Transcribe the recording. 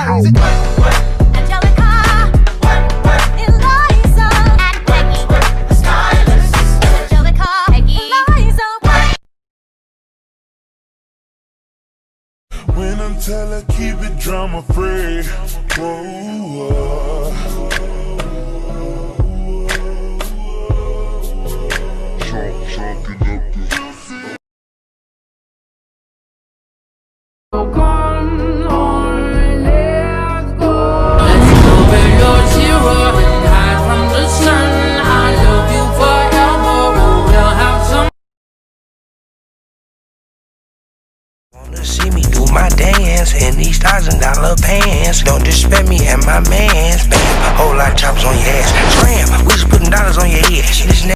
When I'm telling, keep it drama free. Whoa, see me do my dance in these $1,000 pants. Don't disrespect me and my mans. Bam, whole lot of choppers on your ass. Scram, we just putting dollars on your head. This